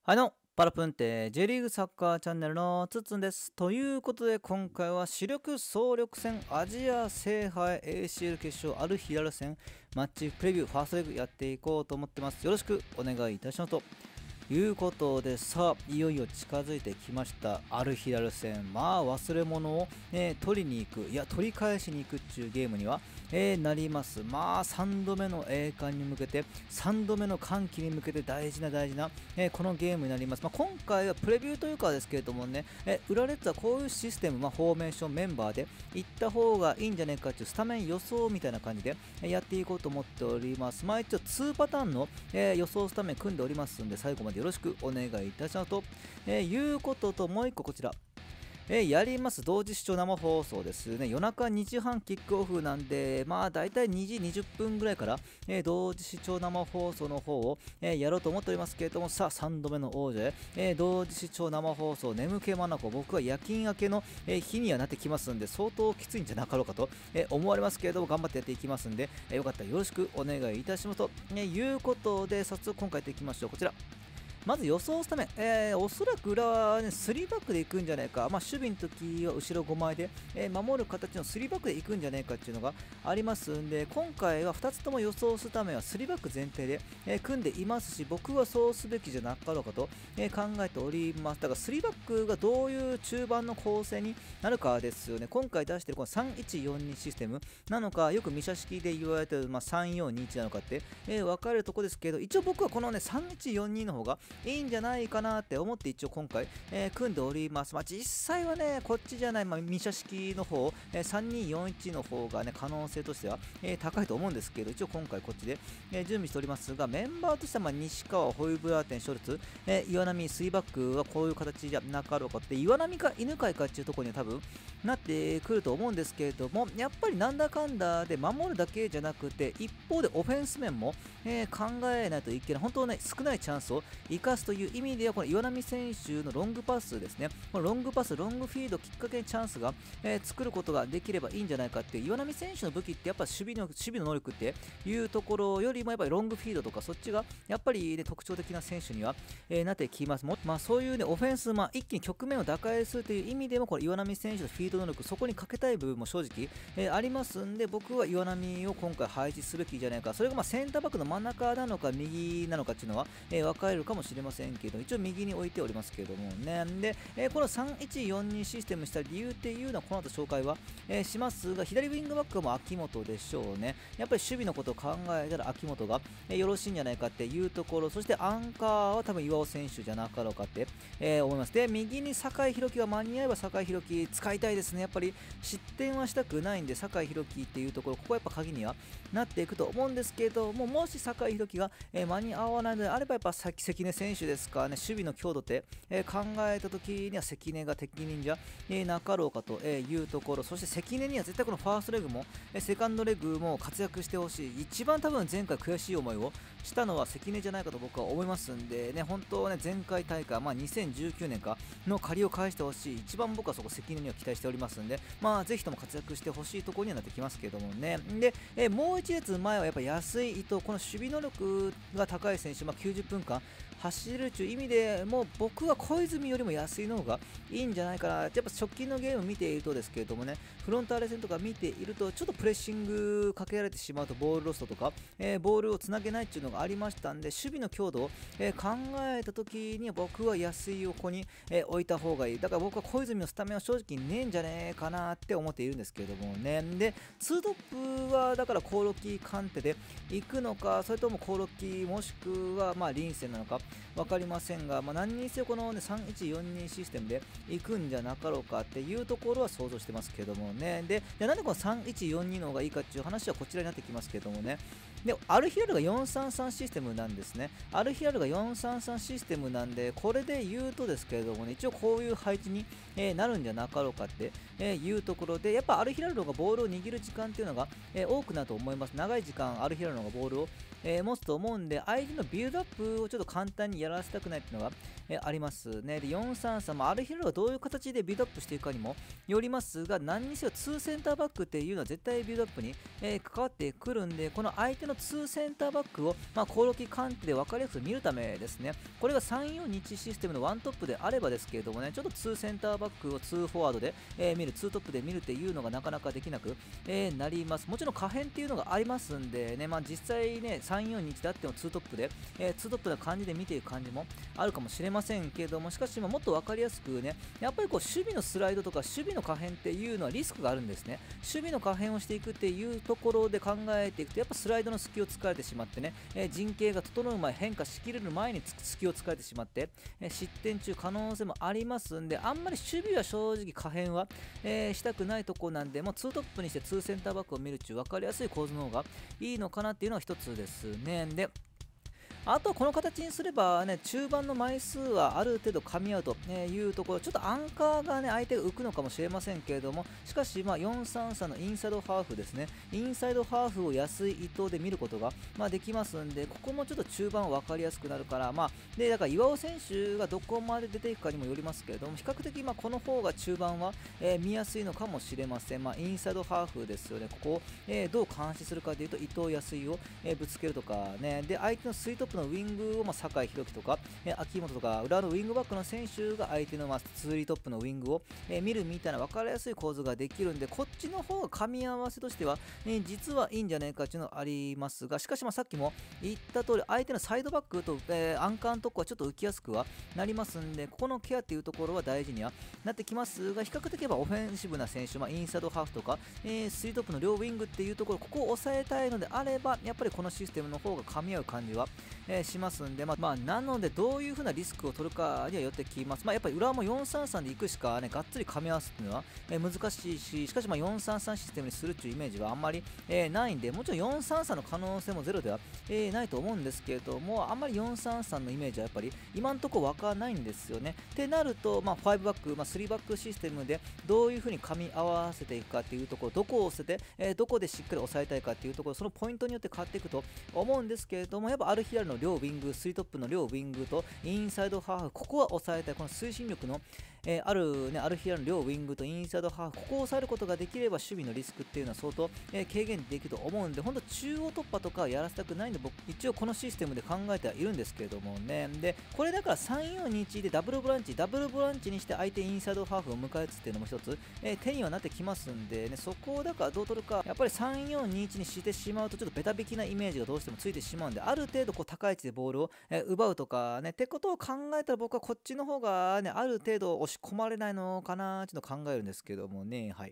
パラプンテ J リーグサッカーチャンネルのつっつんです。ということで今回は主力総力戦アジア制覇 ACL 決勝アルヒラル戦マッチプレビューファーストレグやっていこうと思ってます。よろしくお願いいたしますということで、さあいよいよ近づいてきましたアルヒラル戦。忘れ物を、取りに行く、いや取り返しに行くっていうゲームには、なります。3度目の栄冠に向けて3度目の歓喜に向けて大事な、このゲームになります。今回はプレビューというかですけれどもね、ウラレッズはこういうシステム、フォーメーションメンバーで行った方がいいんじゃないかっていうスタメン予想みたいな感じで、やっていこうと思っております。一応2パターンの、予想スタメン組んでおりますんで、最後までよろしくお願いいたしますと、いうことと、もう一個こちら。やります同時視聴生放送ですね。夜中2時半キックオフなんで、だいたい2時20分ぐらいから、同時視聴生放送の方を、やろうと思っておりますけれども、さあ3度目の王者へ、同時視聴生放送眠気まなこ、僕は夜勤明けの、日にはなってきますんで、相当きついんじゃなかろうかと、思われますけれども、頑張ってやっていきますんで、よかったらよろしくお願いいたしますと、いうことで、早速今回やっていきましょう。こちら。まず予想スタメン、おそらく裏は、ね、3バックでいくんじゃないか、守備の時は後ろ5枚で、守る形の3バックでいくんじゃないかっていうのがありますんで、今回は2つとも予想スタメンは3バック前提で、組んでいますし、僕はそうすべきじゃなかろうかと、考えております。だから3バックがどういう中盤の構成になるかですよね。今回出しているこの3142システムなのか、よくミシャ式で言われている、3421なのかって、分かれるところですけど、一応僕はこのね3142の方がいいんじゃないかなって思って一応今回、組んでおります。実際はね、こっちじゃない、ミシャ式の方、3241の方がね、可能性としては、高いと思うんですけど、一応今回こっちで、準備しておりますが、メンバーとしては西川、ホイブラーテン、ショルツ、岩波、3バックはこういう形じゃなかろうかって、岩波か犬飼かっていうところには多分なってくると思うんですけれども、やっぱりなんだかんだで守るだけじゃなくて、一方でオフェンス面も、考えないといけない、本当ね、少ないチャンスを生かすという意味では、この岩波選手のロングパスですね、このロングパス、ロングフィードきっかけにチャンスが、作ることができればいいんじゃないかっていう、岩波選手の武器ってやっぱ守備の能力っていうところよりもやっぱりロングフィードとかそっちがやっぱり、ね、特徴的な選手には、なってきます。そういうね、オフェンス、一気に局面を打開するという意味でも、これ岩波選手のフィード能力、そこにかけたい部分も正直、ありますんで、僕は岩波を今回配置すべきじゃないか。それがセンターバックの真ん中なのか右なのかっていうのは、分かれるかもしれませんけど、一応右に置いておりますけどもね。で、この3142システムした理由っていうのはこの後紹介は、しますが、左ウィングバックはもう秋元でしょうね。やっぱり守備のことを考えたら秋元が、よろしいんじゃないかっていうところ、そしてアンカーは多分岩尾選手じゃなかろうかって、思います。で、右に酒井宏樹が間に合えば酒井宏樹使いたいですね。やっぱり失点はしたくないんで、酒井宏樹っていうところ、ここはやっぱ鍵にはなっていくと思うんですけども、もし酒井宏樹が、間に合わないのであれば、やっぱ関根選手ですかね、守備の強度って、考えたときには関根が適任じゃ、なかろうかというところ、そして関根には絶対このファーストレグも、セカンドレグも活躍してほしい。一番多分前回悔しい思いをしたのは関根じゃないかと僕は思いますんでね、本当はね、前回大会、2019年かの借りを返してほしい。一番僕はそこ関根には期待しておりますんで、ぜひとも活躍してほしいところにはなってきますけどもね。で、もう一列前はやっぱ安い伊藤、この守備能力が高い選手、90分間走れるという意味でも僕は小泉よりも安いの方がいいんじゃないかな。やっぱ直近のゲーム見ているとですけれどもね、フロンターレ戦とか見ているとちょっとプレッシングかけられてしまうとボールロストとか、ボールをつなげないっていうのがありましたんで、守備の強度を、考えた時には僕は安いをここに、置いた方がいい。だから僕は小泉のスタメンは正直ねえんじゃねえかなって思っているんですけれどもね。で、ツートップはだからコオロキカンテで行くのか、それともコオロキもしくはリンセンなのか分かりませんが、何にせよこの、ね、3142システムで行くんじゃなかろうかっていうところは想像してますけどもね。で、なんでこの3142の方がいいかっていう話はこちらになってきますけどもね。で、アルヒラルが433システムなんですね。アルヒラルが433システムなんで、これで言うとですけれどもね、一応こういう配置に、なるんじゃなかろうかっていうところで、やっぱアルヒラルの方がボールを握る時間っていうのが、多くなると思います。長い時間アルヒラルの方がボールを、持つと思うんで、相手のビルドアップをちょっと簡単にやらせたくないっていうのが、 ありますね。で、433、アルヒラルがどういう形でビルドアップしていくかにもよりますが、何にせよ2センターバックっていうのは絶対ビルドアップに、関わってくるんで、この相手の2センターバックを、コオロギ鑑定で分かりやすく見るためですね。これが3-4-2システムのワントップであればですけれどもね、ちょっと2センターバックを2フォワードで、見る、2トップで見るっていうのがなかなかできなく、なります。もちろん可変っていうのがありますんでね、実際ね、3-4-2であっても2トップで、2トップな感じで見ていく感じもあるかもしれませんけども、しかしもっと分かりやすくね、やっぱりこう守備のスライドとか守備の可変っていうのはリスクがあるんですね。守備の可変をしていくっていうところで考えていくと、やっぱスライドの隙を突かれてしまってね、陣形が整う前、変化しきれる前に隙を突かれてしまって、失点中可能性もありますんで、あんまり守備は正直可変は、したくないところなんで、もう2トップにして2センターバックを見るっていう分かりやすい構図の方がいいのかなっていうのが一つですね。で、あとこの形にすればね、中盤の枚数はある程度噛み合うというところ、ちょっとアンカーがね、相手が浮くのかもしれませんけれども、しかし433のインサイドハーフですね、インサイドハーフを安い伊藤で見ることができますんで、ここもちょっと中盤分かりやすくなるから、で、だから岩尾選手がどこまで出ていくかにもよりますけれども、比較的この方が中盤は見やすいのかもしれません。インサイドハーフですよね、ここをどう監視するかというと、伊藤康井をぶつけるとかね、で、相手のスリートップのウィングを酒井宏樹とか秋元とか裏のウィングバックの選手が相手のツーリートップのウィングを見るみたいな分かりやすい構図ができるんで、こっちの方が噛み合わせとしては実はいいんじゃないかっていうのはありますが、しかしさっきも言った通り、相手のサイドバックとアンカーのとこはちょっと浮きやすくはなりますんで、ここのケアっていうところは大事にはなってきますが、比較的オフェンシブな選手、インサイドハーフとかスリートップの両ウィングっていうところ、ここを抑えたいのであれば、やっぱりこのシステムの方が噛み合う感じはしますんで、なのでどういう風なリスクを取るかにはよってきます。やっぱり浦和も433で行くしかね、がっつり噛み合わすっていうのは難しいし、しかし433システムにするっていうイメージはあんまりないんで、もちろん433の可能性もゼロではないと思うんですけれども、あんまり433のイメージはやっぱり今のところ湧かないんですよね。ってなると、5バック、3バックシステムでどういう風に噛み合わせていくかっていうところ、どこを捨てて、どこでしっかり抑えたいかっていうところ、そのポイントによって変わっていくと思うんですけれども、やっぱアルヒラルの両ウィング、スリートップの両ウィングとインサイドハーフ、ここは抑えたい、この推進力の、あるヒラの両ウィングとインサイドハーフ、ここを抑えることができれば守備のリスクっていうのは相当、軽減できると思うんで、本当中央突破とかはやらせたくないんで、僕一応このシステムで考えてはいるんですけれどもね。で、これだから3-4-2-1でダブルボランチにして相手インサイドハーフを迎えつっていうのも一つ、手にはなってきますんでね、そこをだからどう取るか、やっぱり3-4-2-1にしてしまうとちょっとベタ引きなイメージがどうしてもついてしまうんで、ある程度こう高い位置でボールを、奪うとかね、ってことを考えたら僕はこっちの方がね、ある程度押し込まれないのかなっていうのを考えるんですけどもね。はい。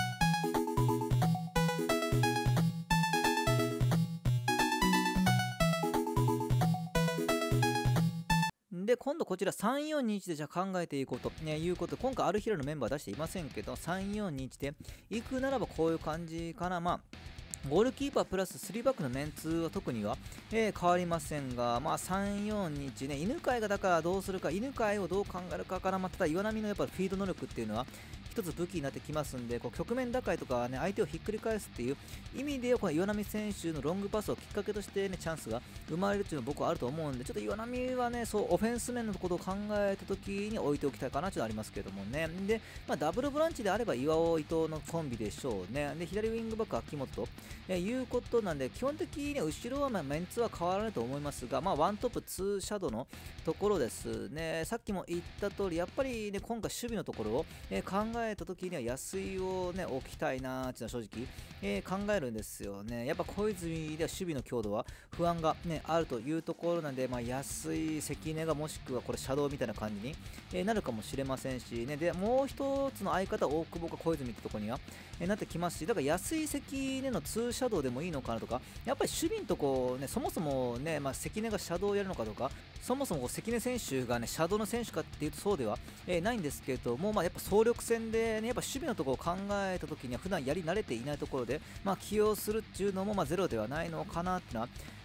で、今度こちら3-4-2-1でじゃあ考えていこうと、いうことで、今回アルヒラルのメンバー出していませんけど、3-4-2-1で行くならばこういう感じかな。ゴールキーパープラス3バックのメンツは特には、変わりませんが、3-4-2-1ね、犬飼がだからどうするか、犬飼をどう考えるかから、ただ岩波のやっぱフィード能力っていうのは一つ武器になってきますんで、こう局面打開とかね、相手をひっくり返すっていう意味で、この岩波選手のロングパスをきっかけとしてね、チャンスが生まれるっていうのは僕はあると思うんで、ちょっと岩波はね、そうオフェンス面のことを考えた時に置いておきたいかなというのはありますけどもね。で、ダブルボランチであれば岩尾伊藤のコンビでしょうね。で、左ウィングバック秋元ということなんで、基本的に後ろはメンツは変わらないと思いますが、ワントップ2シャドウのところですね。さっきも言った通り、やっぱりね、今回守備のところを、考えた時には安井をね、置きたいなーっていうのは正直、考えるんですよね。やっぱ小泉では守備の強度は不安がね、あるというところなんで、安井、関根がもしくはこれシャドウみたいな感じに、なるかもしれませんしね。で、もう一つの相方、大久保か小泉ってところには、なってきますし、だから安井関根の2シャドウでもいいのかなとか、やっぱり守備のとこね、そもそもね、関根がシャドウをやるのかとか、そもそも関根選手がね、シャドウの選手かっていうとそうでは、ないんですけども、やっぱ総力戦でね、やっぱ守備のところを考えたときには普段やり慣れていないところで、起用するっていうのもゼロではないのかなってのは、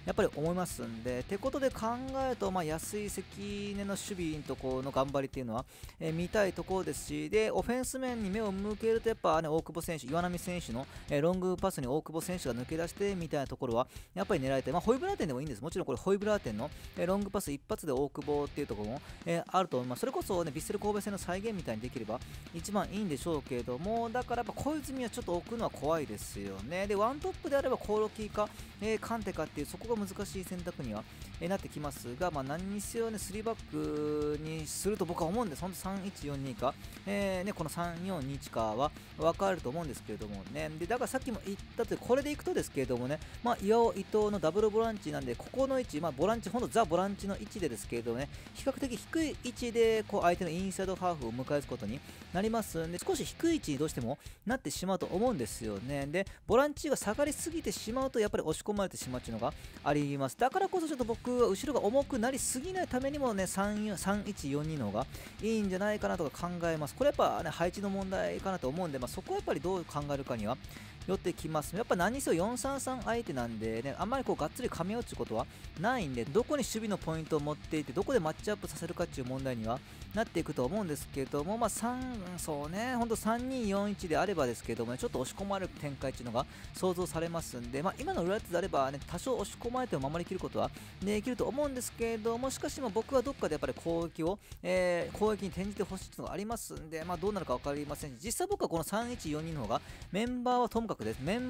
やっぱり思いますんで、ってことで考えると、安い関根の守備のところの頑張りっていうのは、見たいところですし、で、オフェンス面に目を向けると、やっぱね、大久保選手、岩波選手の、ロングパスに大久保選手が抜け出してみたいなところは、やっぱり狙いたい。ホイブラー店でもいいんです。もちろんこれ、ホイブラー店の、ロングパス一発で大久保っていうところも、あると思います。それこそね、ヴィッセル神戸戦の再現みたいにできれば一番いいんでしょうけれども、だからやっぱ小泉はちょっと置くのは怖いですよね。で、ワントップであればコーロキーか、カンテかっていう、そこが難しい選択には、なってきますが、何にせよね、3バックにすると僕は思うんです。本当3-1-4-2か、この3-4-2-1かは分かると思うんですけれどもね。で、だからさっきも言ったとおり、これでいくとですけれどもね、岩尾、伊藤のダブルボランチなんで、ここの位置、ボランチ、ほんとザ・ボランチの位置でですけれどもね、比較的低い位置でこう相手のインサイドハーフを迎え撃つことになりますんで、少し低い位置にどうしてもなってしまうと思うんですよね。で、ボランチが下がりすぎてしまうと、やっぱり押し込まれてしまうというのがあります。だからこそちょっと僕は後ろが重くなりすぎないためにもね、3-1-4-2の方がいいんじゃないかなとか考えます。これやっぱね、配置の問題かなと思うんで、そこはやっぱりどう考えるかには寄ってきます。やっぱ何にせよ4-3-3相手なんでね、あんまりこうがっつり噛み合うってことはないんで、どこに守備のポイントを持っていて、どこでマッチアップさせるかっていう問題にはなっていくと思うんですけども、そうね、ほんと3-2-4-1であればですけどもね、ちょっと押し込まれる展開っていうのが想像されますんで、今のウラッツであればね、多少押し込まれても守りきることはできると思うんですけれども、しかし僕はどっかでやっぱり攻撃に転じてほしいっていうのがありますんで、どうなるか分かりませんし、実際僕はこの3-1-4-2の方が、メンバーはともかく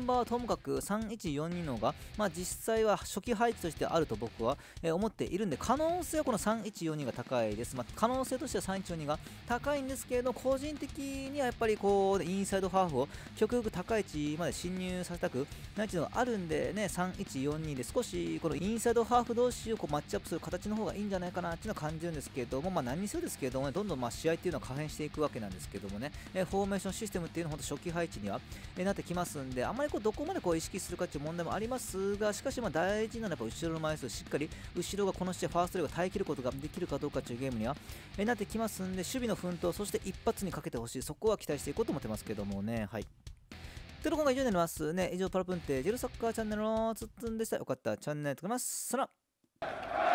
3-1-4-2の方が、実際は初期配置としてあると僕は、思っているんで、可能性はこの3-1-4-2が高いです。可能性としては3-1-4-2が高いんですけれど、個人的にはやっぱりこう、インサイドハーフを極力高い位置まで侵入させたくないっていうのがあるんでね、3-1-4-2で少しこのインサイドハーフ同士をこうマッチアップする形の方がいいんじゃないかなっていうのは感じるんですけれども、何にせよですけれどもね、どんどん試合っていうのは可変していくわけなんですけどもね、フォーメーションシステムっていうのは本当初期配置には、なってきますんで、あまりこうどこまでこう意識するかっていう問題もありますが、しかし大事なのはやっぱ後ろの枚数、しっかり後ろがこの試合ファーストレーが耐えきることができるかどうかというゲームには、なってきますんで、守備の奮闘、そして一発にかけてほしい、そこは期待していこうと思ってますけどもね。はい。ということで今回以上になりますね。以上、パラプンテジェルサッカーチャンネルのつっつんでした。よかったらチャンネル登録ます。さら